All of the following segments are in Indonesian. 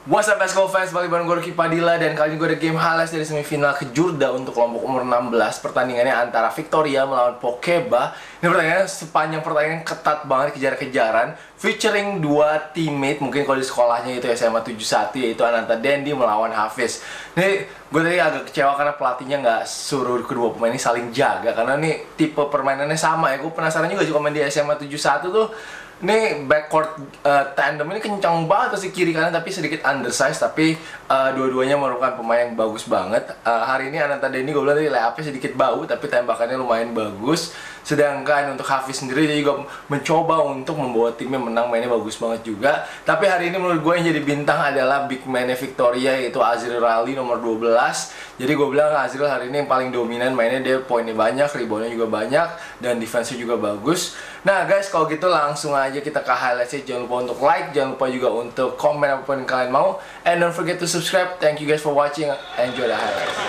What's up Basketball fans, balik bareng gue Ruki Padilla. Dan kali ini gue ada game highlights dari semifinal kejurda untuk kelompok umur 16. Pertandingannya antara Victoria melawan Pokeba. Ini pertandingannya sepanjang pertandingan ketat banget, kejar-kejaran, featuring dua teammate. Mungkin kalau di sekolahnya itu SMA 71, yaitu Ananta Dendi melawan Hafiz. Nih gue tadi agak kecewa karena pelatihnya nggak suruh kedua pemain ini saling jaga, karena nih tipe permainannya sama ya. Gue penasaran juga sih main di SMA 71 tuh. Ini backcourt tandem ini kencang banget sih kiri kanan, tapi sedikit undersize, tapi dua-duanya merupakan pemain yang bagus banget. Hari ini Ananta Dendi gue bilang tadi layupnya sedikit bau, tapi tembakannya lumayan bagus. Sedangkan untuk Hafiz sendiri dia juga mencoba untuk membawa timnya menang, mainnya bagus banget juga. Tapi hari ini menurut gue yang jadi bintang adalah big man-nya Victoria, yaitu Azril Rally nomor 12. Jadi gue bilang Azril hari ini yang paling dominan mainnya, dia poinnya banyak, reboundnya juga banyak, dan defense-nya juga bagus. Nah guys, kalau gitu langsung aja kita ke highlights-nya. Jangan lupa untuk like, jangan lupa juga untuk komen apapun yang kalian mau. And don't forget to subscribe. Thank you guys for watching. Enjoy the highlights.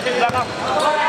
di belakang.